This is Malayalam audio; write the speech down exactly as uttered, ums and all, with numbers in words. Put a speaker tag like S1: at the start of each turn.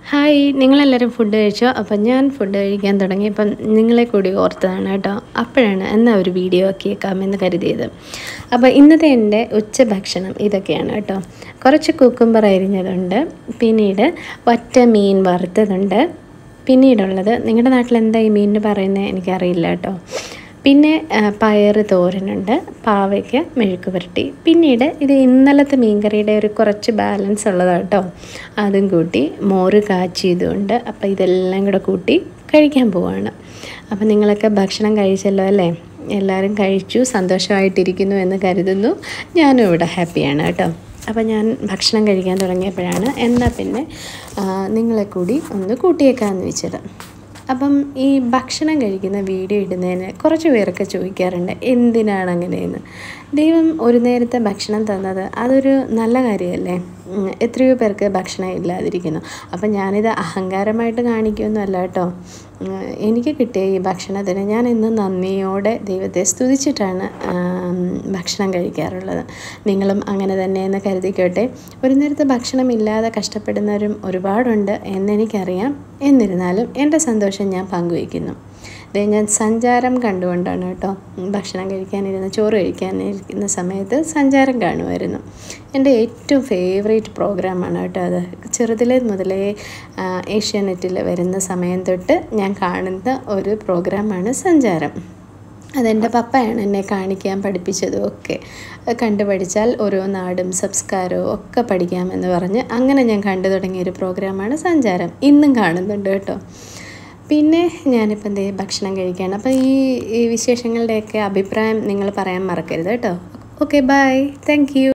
S1: ഹായ്, നിങ്ങളെല്ലാവരും ഫുഡ് കഴിച്ചോ? അപ്പം ഞാൻ ഫുഡ് കഴിക്കാൻ തുടങ്ങിയപ്പം നിങ്ങളെ കൂടി ഓർത്തതാണ് കേട്ടോ. അപ്പോഴാണ് എന്നാൽ ഒരു വീഡിയോ ആക്കിയേക്കാമെന്ന് കരുതിയത്. അപ്പോൾ ഇന്നത്തെ എൻ്റെ ഉച്ചഭക്ഷണം ഇതൊക്കെയാണ് കേട്ടോ. കുറച്ച് കുക്കുംബർ അരിഞ്ഞതുണ്ട്, പിന്നീട് വറ്റ മീൻ വറുത്തതുണ്ട്, പിന്നീടുള്ളത് നിങ്ങളുടെ നാട്ടിൽ എന്താ ഈ മീനിന് പറയുന്നത് എനിക്കറിയില്ല കേട്ടോ. പിന്നെ പയർ തോരനുണ്ട്, പാവയ്ക്ക മെഴുക്ക് പുരട്ടി, പിന്നീട് ഇത് ഇന്നലത്തെ മീൻകറിയുടെ ഒരു കുറച്ച് ബാലൻസ് ഉള്ളതാണ് കേട്ടോ. അതും കൂട്ടി മോര് കാച്ചിയതുകൊണ്ട്. അപ്പോൾ ഇതെല്ലാം കൂടെ കൂട്ടി കഴിക്കാൻ പോവാണ്. അപ്പോൾ നിങ്ങളൊക്കെ ഭക്ഷണം കഴിച്ചല്ലോ അല്ലേ? എല്ലാവരും കഴിച്ചു സന്തോഷമായിട്ടിരിക്കുന്നു എന്ന് കരുതുന്നു. ഞാനും ഇവിടെ ഹാപ്പിയാണ് കേട്ടോ. അപ്പോൾ ഞാൻ ഭക്ഷണം കഴിക്കാൻ തുടങ്ങിയപ്പോഴാണ് എന്നാൽ പിന്നെ നിങ്ങളെ കൂടി ഒന്ന് കൂട്ടിയേക്കാമെന്ന് വെച്ചത്. അപ്പം ഈ ഭക്ഷണം കഴിക്കുന്ന വീഡിയോ ഇടുന്നതിന് കുറച്ച് പേരൊക്കെ ചോദിക്കാറുണ്ട് എന്തിനാണ് അങ്ങനെയെന്ന്. ദൈവം ഒരു നേരത്തെ ഭക്ഷണം തന്നത് അതൊരു നല്ല കാര്യമല്ലേ? എത്രയോ പേർക്ക് ഭക്ഷണം ഇല്ലാതിരിക്കുന്നു. അപ്പം ഞാനിത് അഹങ്കാരമായിട്ട് കാണിക്കുകയൊന്നുമല്ല കേട്ടോ. എനിക്ക് കിട്ടിയ ഈ ഭക്ഷണത്തിന് ഞാൻ ഇന്ന് നന്ദിയോടെ ദൈവത്തെ സ്തുതിച്ചിട്ടാണ് ഭക്ഷണം കഴിക്കാറുള്ളത്. നിങ്ങളും അങ്ങനെ തന്നെയെന്ന് കരുതിക്കോട്ടെ. ഒരു നേരത്തെ ഭക്ഷണം ഇല്ലാതെ കഷ്ടപ്പെടുന്നവരും ഒരുപാടുണ്ട് എന്നെനിക്കറിയാം. എന്നിരുന്നാലും എൻ്റെ സന്തോഷം ഞാൻ പങ്കുവയ്ക്കുന്നു. ഇത് ഞാൻ സഞ്ചാരം കണ്ടുകൊണ്ടാണ് കേട്ടോ ഭക്ഷണം കഴിക്കാനിരുന്ന ചോറ് കഴിക്കാനിരിക്കുന്ന സമയത്ത് സഞ്ചാരം കാണുമായിരുന്നു. എൻ്റെ ഏറ്റവും ഫേവറേറ്റ് പ്രോഗ്രാമാണ് കേട്ടോ അത്. ചെറുതിലെ മുതലേ ഏഷ്യാനെറ്റിൽ വരുന്ന സമയം തൊട്ട് ഞാൻ കാണുന്ന ഒരു പ്രോഗ്രാമാണ് സഞ്ചാരം. അതെൻ്റെ പപ്പയാണ് എന്നെ കാണിക്കാൻ പഠിപ്പിച്ചതും ഒക്കെ. കണ്ടു പഠിച്ചാൽ ഓരോ നാടും സംസ്കാരവും ഒക്കെ പഠിക്കാമെന്ന് പറഞ്ഞ് അങ്ങനെ ഞാൻ കണ്ടു തുടങ്ങിയൊരു പ്രോഗ്രാമാണ് സഞ്ചാരം. ഇന്നും കാണുന്നുണ്ട് കേട്ടോ. പിന്നെ ഞാനിപ്പോൾ എന്തേ ഭക്ഷണം കഴിക്കുകയാണ്. അപ്പോൾ ഈ ഈ വിശേഷങ്ങളുടെയൊക്കെ അഭിപ്രായം നിങ്ങൾ പറയാൻ മറക്കരുത് കേട്ടോ. Okay, bye, thank U.